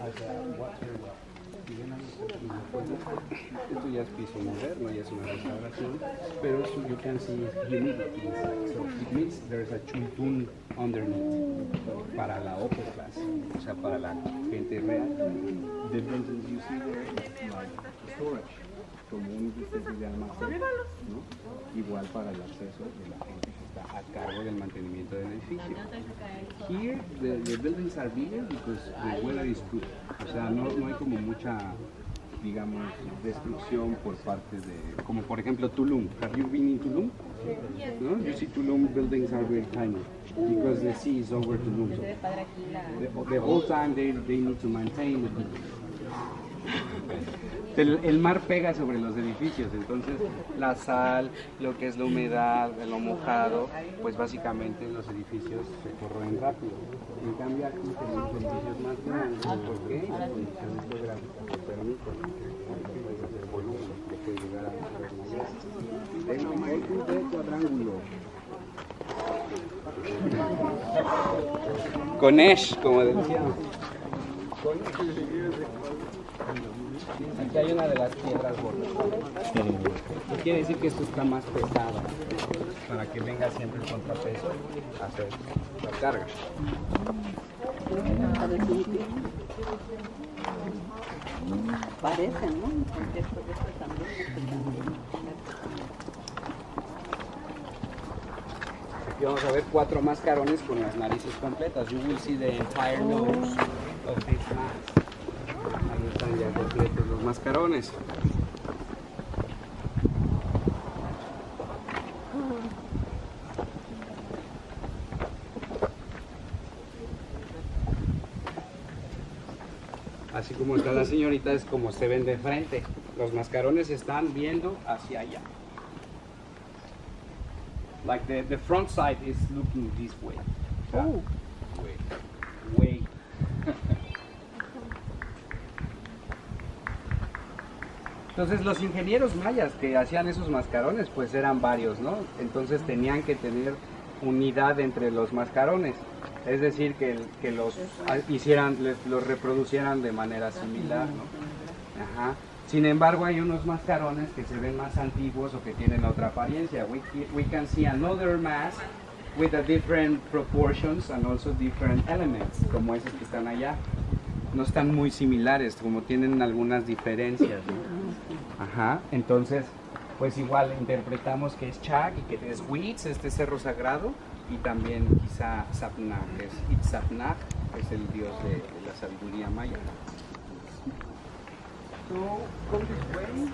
Esto ya es piso moderno, ya es una restauración, pero eso you can see humidity inside. So it means there's a chuitun underneath para la upper class, o sea, para la gente real. The buildings you see there is like storage, como un especie de almacén, ¿no? Igual para el acceso de la gente que está a cargo del mantenimiento del edificio. Here the buildings are bigger because the weather is good, o sea, no hay como mucha, digamos, destrucción por parte de, como por ejemplo Tulum. Have you been in Tulum? No? You see Tulum buildings are very tiny because the sea is over Tulum. So the whole time they need to maintain the building. El mar pega sobre los edificios, entonces la sal, lo que es la humedad, lo mojado, pues básicamente los edificios se corroen rápido. En cambio aquí tenemos edificios más grandes, ¿por qué? Las condiciones geográficas que permiten el volumen que puede llegar a ser mayor. Tenemos un cuadrángulo. Con Esh, como decíamos. Aquí hay una de las piedras gordas. Quiere decir que esto está más pesado para que venga siempre el contrapeso a hacer la carga. Parecen, ¿no? Un contexto de esto también. Aquí vamos a ver 4 mascarones con las narices completas. You will see the entire nose of this mask. Ahí están ya completos los mascarones. Así como está la señorita es como se ven de frente. Los mascarones están viendo hacia allá. Like the front side is looking this way. Oh. Way. Entonces los ingenieros mayas que hacían esos mascarones pues eran varios, ¿no? Entonces tenían que tener unidad entre los mascarones, es decir, que los los reproducieran de manera similar, ¿no? Ajá. Sin embargo hay unos mascarones que se ven más antiguos o que tienen otra apariencia. We can see another mask with a different proportions and also different elements, como esos que están allá. No están muy similares, como tienen algunas diferencias, ¿no? Ajá, entonces, pues igual interpretamos que es Chag y que es Huitz, este cerro sagrado, y también quizá Sapnag, que es Itzapnag, que es el dios de la sabiduría maya. So, go this way.